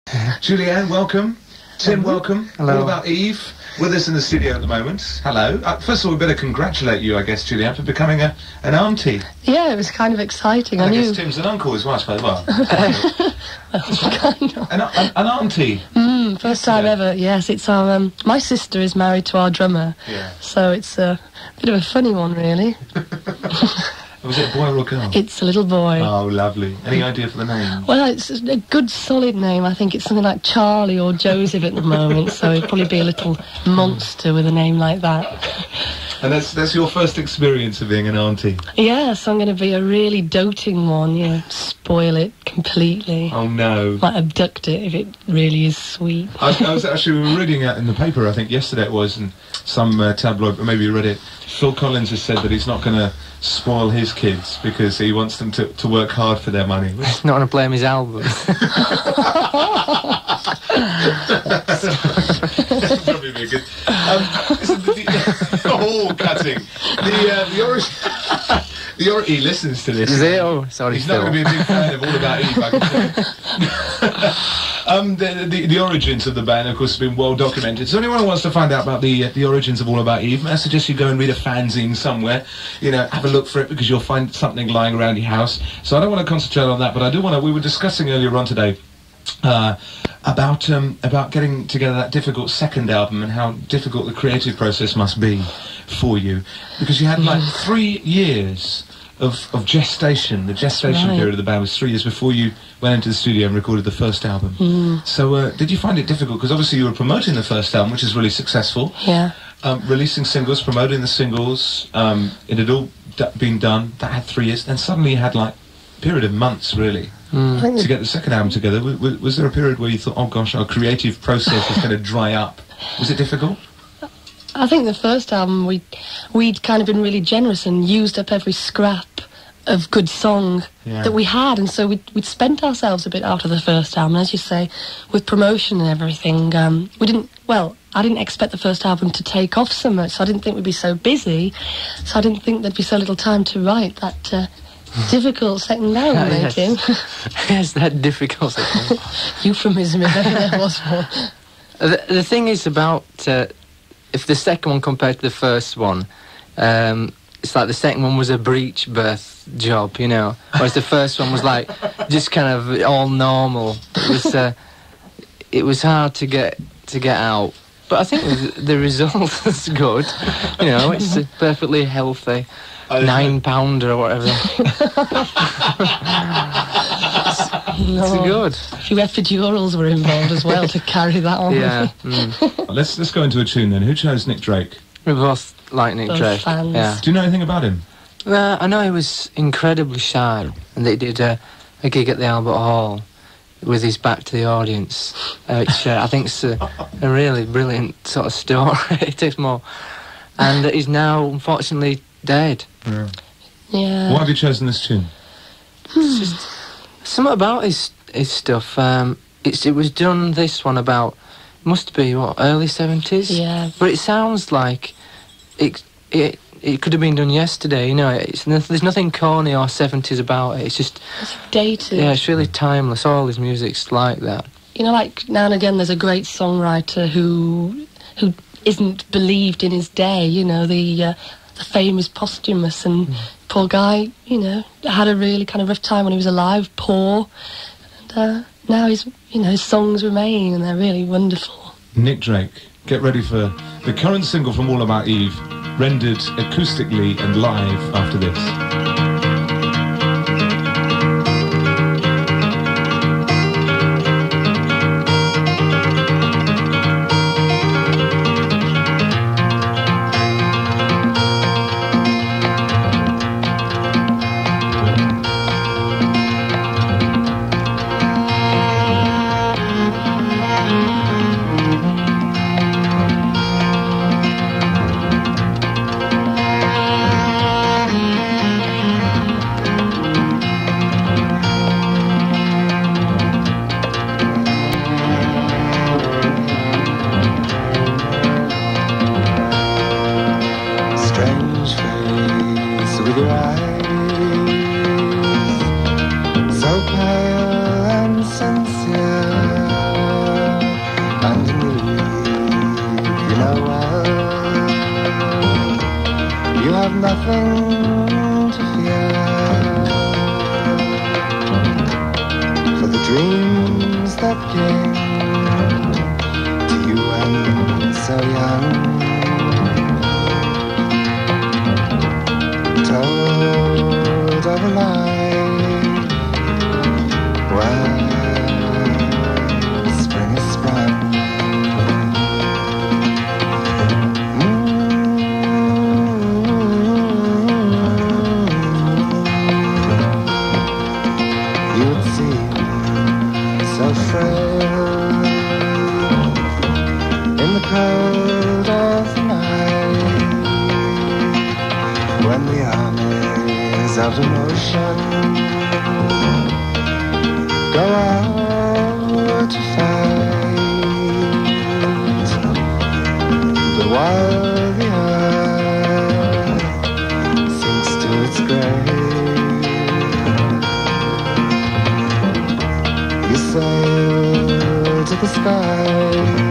Julianne, welcome. Tim, welcome. Hello. All About Eve, with us in the studio at the moment. Hello. First of all, we better congratulate you, I guess, Julianne, for becoming an auntie. Yeah, it was kind of exciting. I guess Tim's an uncle as well, I suppose. Well, kind of. An auntie. First time ever. Yes, it's our. My sister is married to our drummer. Yeah. So it's a bit of a funny one, really. Was it a boy or a girl? It's a little boy. Oh, lovely. Any idea for the name? Well, it's a good, solid name. I think it's something like Charlie or Joseph at the moment. So it'd probably be a little monster with a name like that. And that's your first experience of being an auntie? Yes, I'm going to be a really doting one. You know, spoil it completely. Oh no. Might abduct it if it really is sweet. I was actually reading it in the paper, I think yesterday it was, in some tabloid, or maybe you read it. Phil Collins has said that he's not going to spoil his kids because he wants them to work hard for their money. He's not going to play him his album. Probably be good. Cutting. He listens to this. Is he? Oh, sorry. He's not going to be a big fan of All About Eve, I can tell. The origins of the band, of course, have been well documented. So anyone who wants to find out about the origins of All About Eve, I suggest you go and read a fanzine somewhere. You know, have a look for it because you'll find something lying around your house. So I don't want to concentrate on that, but I do want to. We were discussing earlier on today about getting together that difficult second album and how difficult the creative process must be for you, because you had like 3 years of gestation. The gestation period of the band was 3 years before you went into the studio and recorded the first album. So did you find it difficult? Because obviously you were promoting the first album, which is really successful. Yeah. Releasing singles, promoting the singles. It had all been done. That had 3 years. Then suddenly you had like a period of months, really, to get the second album together. Was there a period where you thought, oh gosh, our creative process is going to dry up? Was it difficult? I think the first album, we'd kind of been really generous and used up every scrap of good song that we had, and so we'd spent ourselves a bit out of the first album. As you say, with promotion and everything, I didn't expect the first album to take off so much, so I didn't think we'd be so busy, so I didn't think there'd be so little time to write that difficult second album, yes. Tim. Yes, that difficult second. Euphemism, if ever there was one. The thing is about... if the second one compared to the first one, it's like the second one was a breech birth job, you know, whereas the first one was like just kind of all normal. It was hard to get out, but I think the result is good. You know, it's a perfectly healthy 9-pounder or whatever. It's good. A few epidurals were involved as well to carry that on. Yeah. Let's go into a tune then. Who chose Nick Drake? We both like Nick Drake. Fans. Yeah. Do you know anything about him? I know he was incredibly shy, and they did a gig at the Albert Hall with his back to the audience, which I think is a really brilliant sort of story. It takes more. And he's now, unfortunately, dead. Yeah. Why have you chosen this tune? It's just something about his stuff. It was done, this one, about, must be, what, early 70s? Yeah. But it sounds like it could have been done yesterday, you know. There's nothing corny or 70s about it. It's just... It's dated. Yeah, it's really timeless. All his music's like that. You know, like, now and again there's a great songwriter who isn't believed in his day, you know, the famous Posthumous, and poor guy, you know, had a really kind of rough time when he was alive, poor, and now his songs remain, and they're really wonderful. Nick Drake, get ready for the current single from All About Eve, rendered acoustically and live after this. underneath, you know well, you have nothing to fear, for the dreams that came to you when so young, told of a life where spring is sprung. You would seem so frail in the cold of the night, when the armies of emotion go out to fight. But while the earth sinks to its grave, you sail to the sky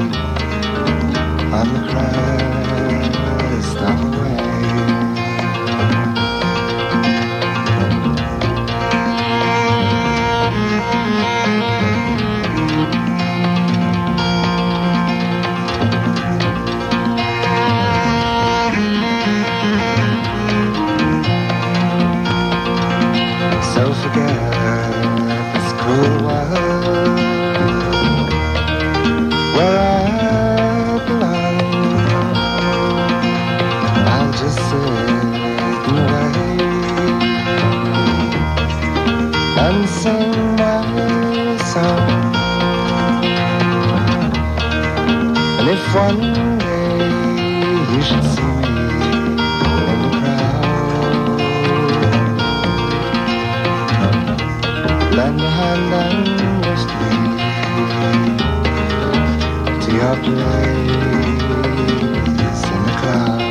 on the crest of a wave. So forget this cruel world where I belong. I'll just sit and wait and sing my song. And if one day you should see me in the crowd, lend a hand and lift me to your place in the cloud.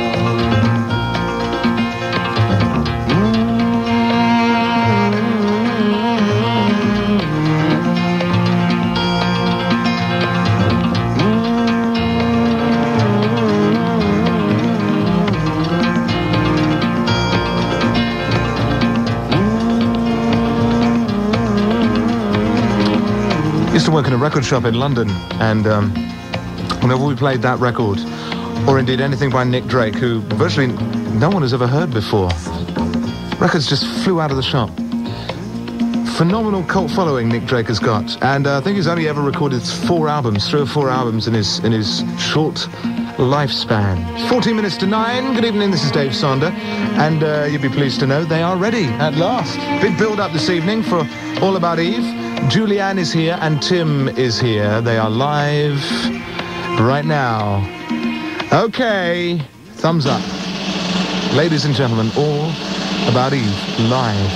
Used to work in a record shop in London, and whenever we played that record, or indeed anything by Nick Drake, who virtually no one has ever heard before, records just flew out of the shop. Phenomenal cult following Nick Drake has got, and I think he's only ever recorded 3 or 4 albums in his short lifespan. 14 minutes to 9. Good evening, this is Dave Sander, and you'll be pleased to know they are ready at last. Big build-up this evening for All About Eve. Julianne is here and Tim is here. They are live right now. Okay, thumbs up. Ladies and gentlemen, All About Eve live.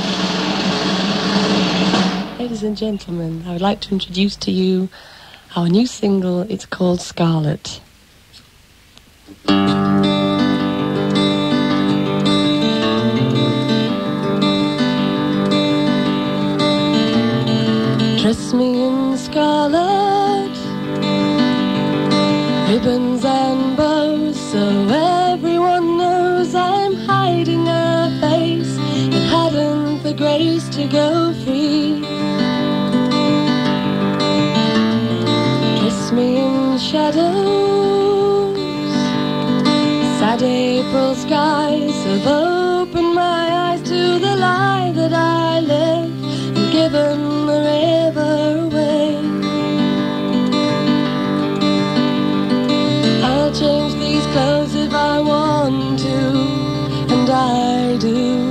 Ladies and gentlemen, I would like to introduce to you our new single. It's called Scarlet. Dress me in scarlet, ribbons and bows, so everyone knows I'm hiding a face that hadn't the grace to go free. Dress me in shadows, sad April skies have opened my eyes to the lie that I live and given the river away. I'll change these clothes if I want to, and I do.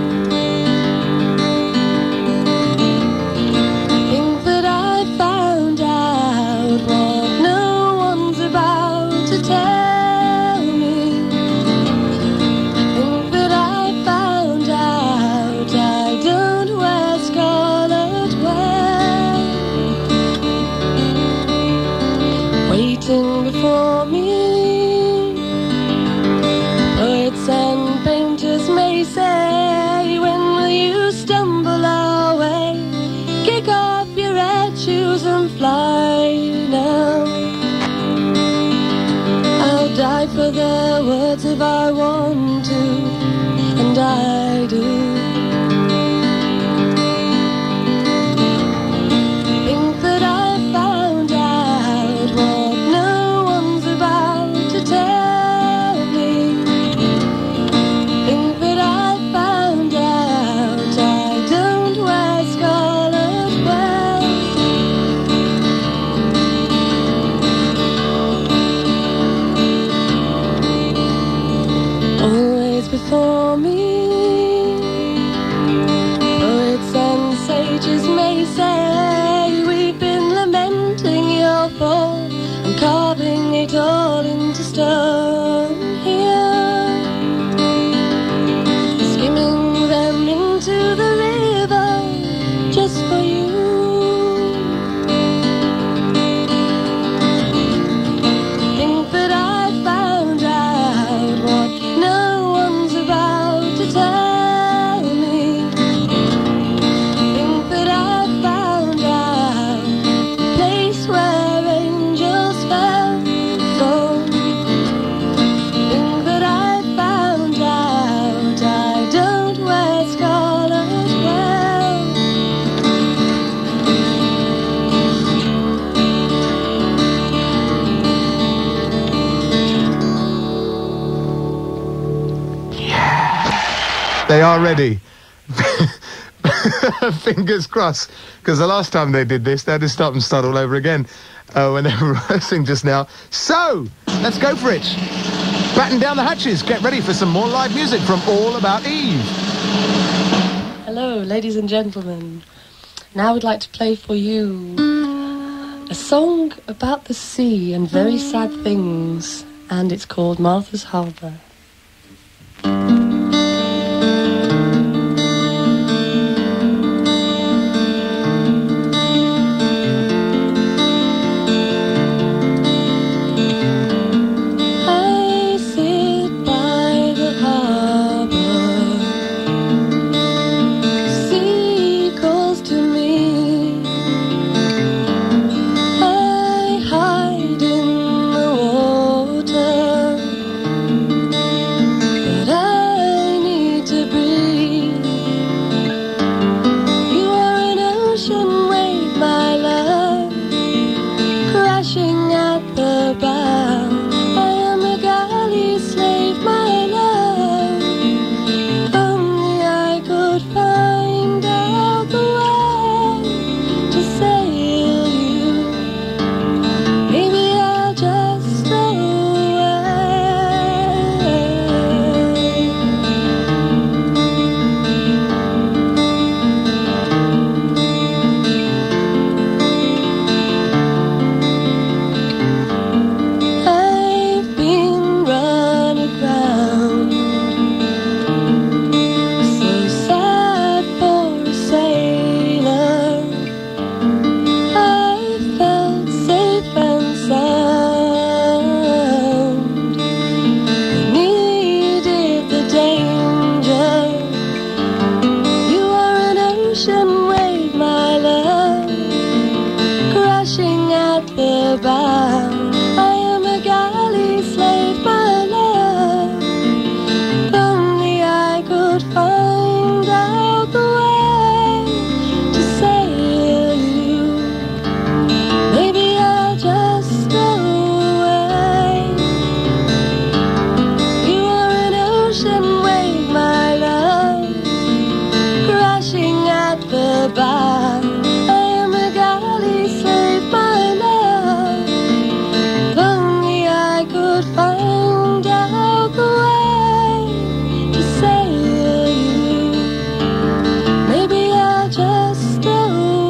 Think that I found out what no one's about to tell me. Think that I found out I don't wear scarlet well. words if I want to, and I do. Think that I found out what no one's about to tell me. Think that I found out I don't wear scarlet well. Always before me, poets and sages may say we've been lamenting your fall and carving it all into stone here, skimming them into the river just for you. Think that I found out what no one's about to tell me. Think that I found out the place where angels fell from. Think that I found out I don't wear scarlet well. They are ready. Fingers crossed, because the last time they did this, they had to stop and start all over again when they were rehearsing just now. So, let's go for it. Batten down the hatches. Get ready for some more live music from All About Eve. Hello, ladies and gentlemen. Now I'd like to play for you a song about the sea and very sad things, and it's called Martha's Harbour. I sit by the harbour, sea calls to me. I hide in the water, but I need to breathe. You are an ocean wave, my love, crashing at the bow. I am a galley slave, my love. If only I could find out the way to sail you. Maybe I'll just go away. I've been run aground, so sad for a sailor. I felt safe and sound, but needed the danger. You are an ocean wave, my love, crashing at the bow. I am a galley slave, my love. If only I could find out the way to sail you. Maybe I'll just go away. You are an ocean wave, my love, crashing at the bow. I am a galley slave, my love. If only I could find out the way to sail you. Maybe I'll just go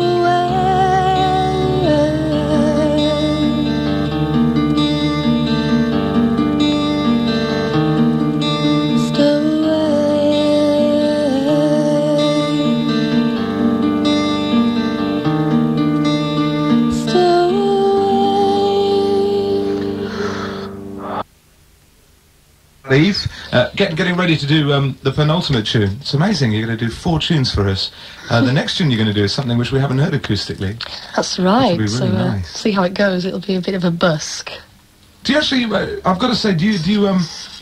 away. Eve, getting ready to do the penultimate tune. It's amazing, you're going to do 4 tunes for us. The next tune you're going to do is something which we haven't heard acoustically. That's right. Which will be really nice. See how it goes. It'll be a bit of a busk. Do you actually, I've got to say, do you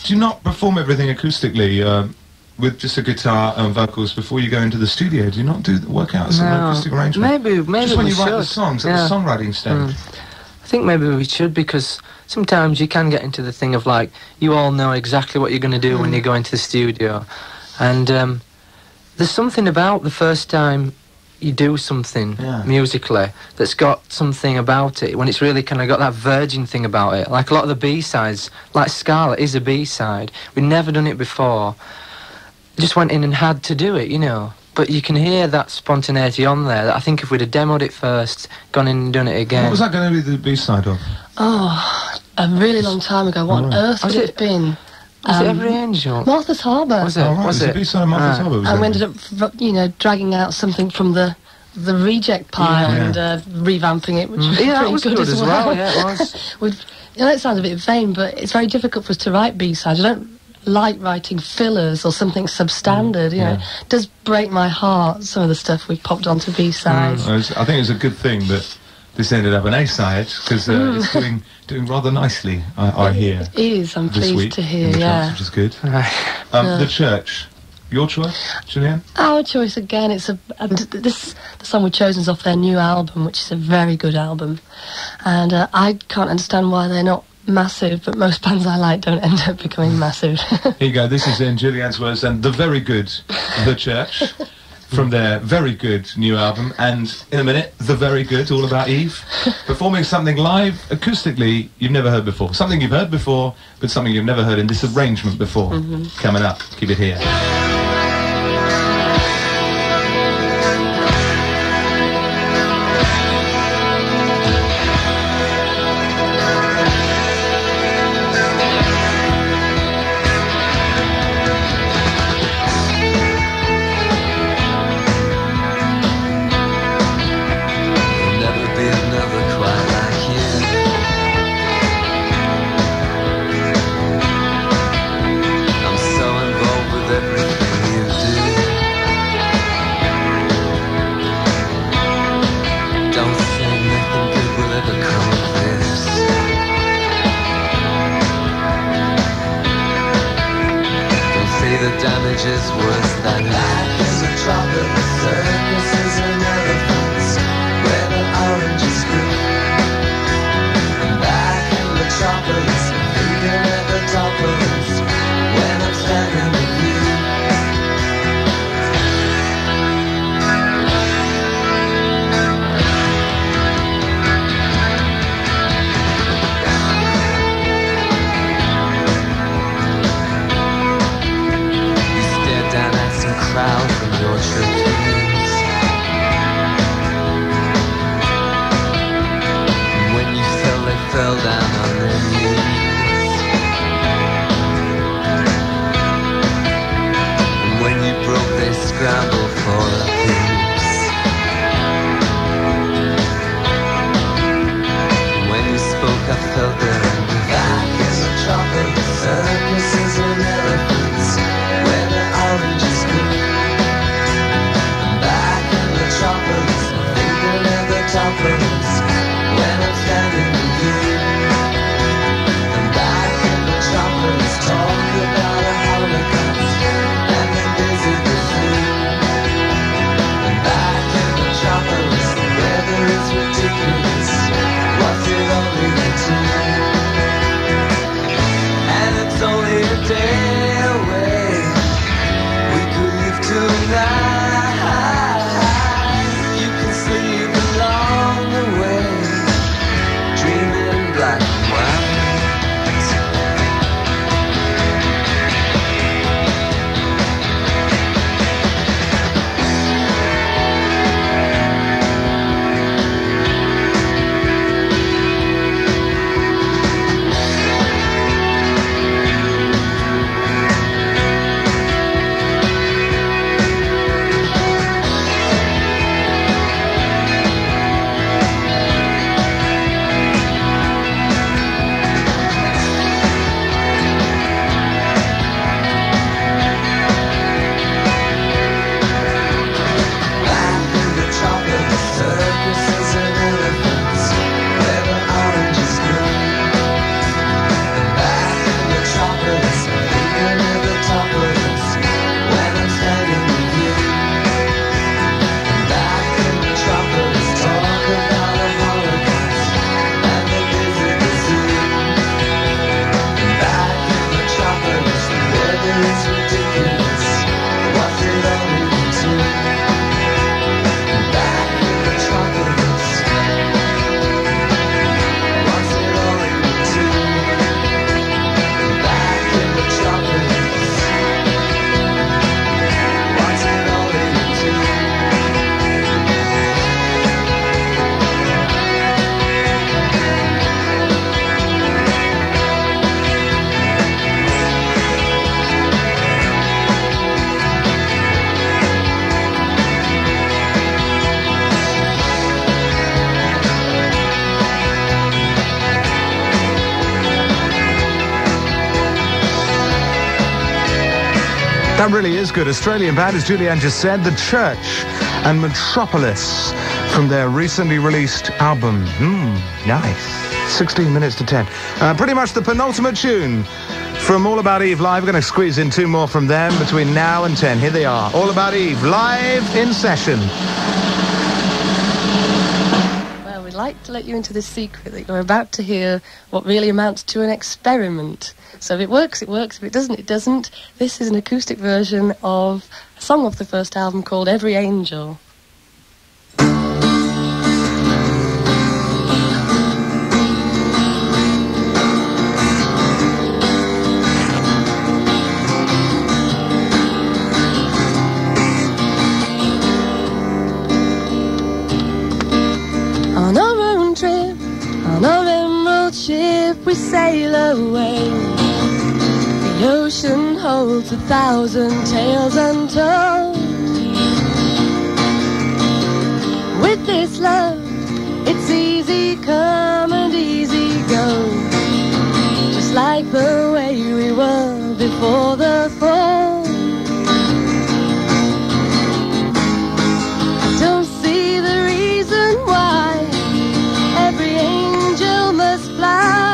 Do you not perform everything acoustically with just a guitar and vocals before you go into the studio? Do you not work out some acoustic arrangement? Maybe just when we you write the should. songs at the songwriting stage. I think maybe we should, because sometimes you can get into the thing of like, you all know exactly what you're going to do when you go into the studio. And there's something about the first time you do something musically that's got something about it, when it's really kind of got that virgin thing about it. Like a lot of the B-sides, like Scarlet is a B-side. We'd never done it before. Just went in and had to do it, you know. But you can hear that spontaneity on there, that I think if we'd have demoed it first, gone in and done it again... What was that going to be the B-side of? Oh, a really long time ago. What on earth would it have been? Was it Every Angel? Martha's Harbour. Was it? Oh, right. Was it it? the B-side of Martha's Harbour? And we ended up, you know, dragging out something from the reject pile and revamping it, which was Yeah, that pretty was good as well. Yeah, it was. You know, it sounds a bit vain, but it's very difficult for us to write B-sides. I don't like writing fillers or something substandard, you know. It does break my heart, some of the stuff we've popped onto B-sides. I think it's a good thing that this ended up an A-side, because it's doing rather nicely, I hear. It is, I'm this pleased week to hear, in the yeah. charts, which is good. The Church. Your choice, Julianne? Our choice again. It's the song we've chosen is off their new album, which is a very good album, and I can't understand why they're not massive, but most bands I like don't end up becoming massive. Here you go. This is in Julianne's words, and the very good The Church from their very good new album, and in a minute, the very good All About Eve, performing something live acoustically you've never heard before, something you've heard before, but something you've never heard in this arrangement before. Coming up, keep it here. Is worse than life is a tropical circuses and elephants where the oranges grew. I'm back in Metropolis, feeding at the topless when I'm standing with you. Crowd from your tributes. And when you fell, they fell down on their knees. And when you broke, they scrambled for a piece. And when you spoke, I felt their anger. Back is a tropical circuses and elephants where the oranges grew. Metropolis, thinking at the topless when I'm standing with you. That really is good. Australian band, as Julianne just said, The Church and Metropolis from their recently released album. Nice. 16 minutes to 10. Pretty much the penultimate tune from All About Eve Live. We're going to squeeze in 2 more from them between now and 10. Here they are. All About Eve, live in session. Well, we'd like to let you into this secret that you're about to hear what really amounts to an experiment. So if it works, it works. If it doesn't, it doesn't. This is an acoustic version of a song off the first album called Every Angel. On our own trip, on our emerald ship, we sail away. The ocean holds 1,000 tales untold. With this love, it's easy come and easy go. Just like the way we were before the fall. I don't see the reason why every angel must fly.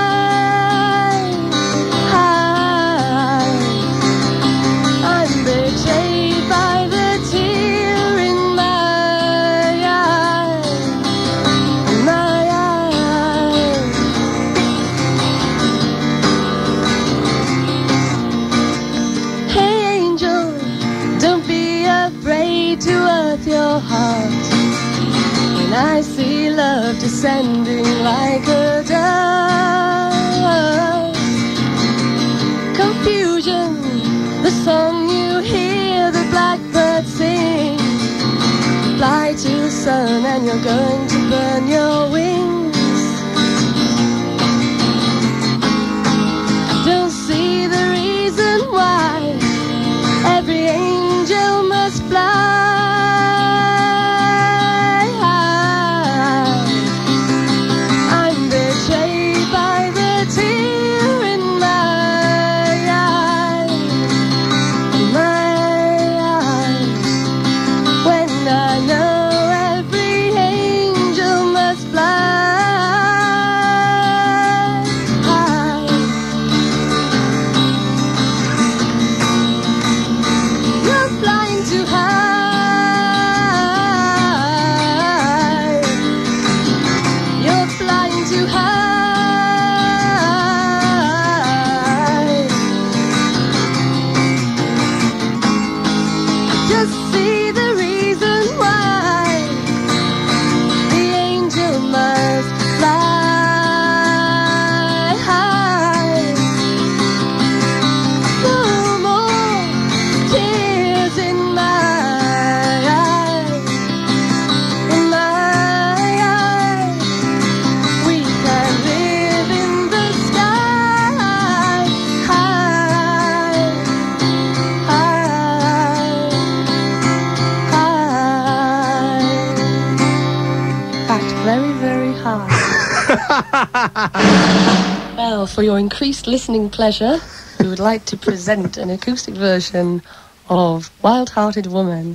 Your heart when I see love descending like a dove. Confusion, the song you hear the blackbird sing. Fly to the sun and you're going to burn your wings. I don't see the reason why every angel must fly. Well, for your increased listening pleasure, we would like to present an acoustic version of Wild Hearted Woman.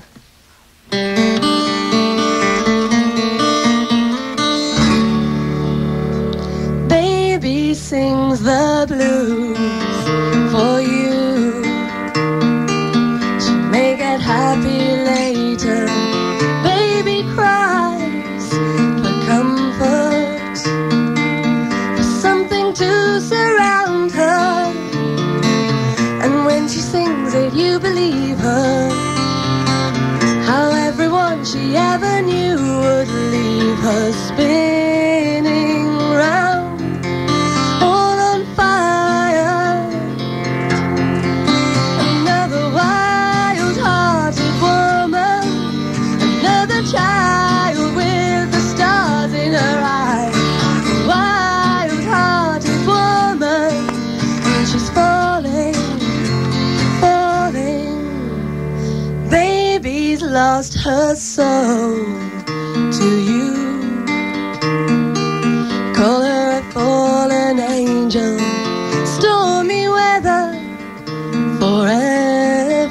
Baby sings the blues for you. She may get happy later. Baby cries for comfort, for something to surround her. And when she sings it, you believe her. How everyone she ever knew would leave her spinning round, all on fire. Another wild-hearted woman, another child with the stars in her eyes. A wild-hearted woman, and she's falling, falling. Baby's lost her soul to you. Call her a fallen angel, stormy weather forever.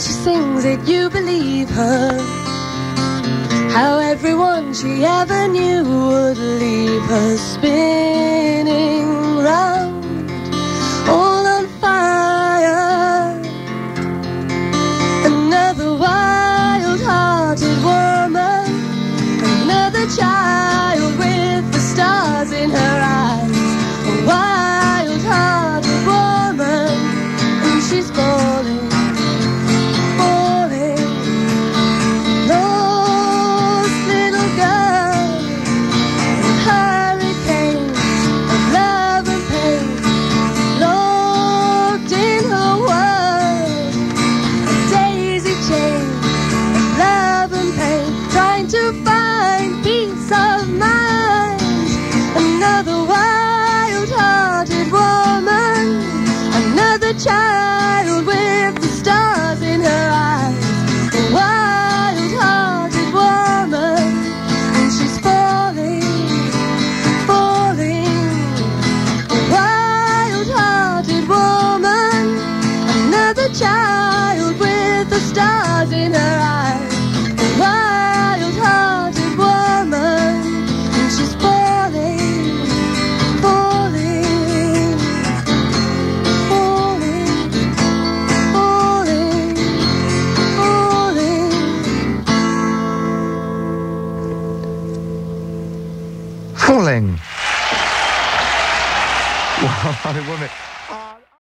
she sings it, you believe her. How everyone she ever knew would leave her spinning round.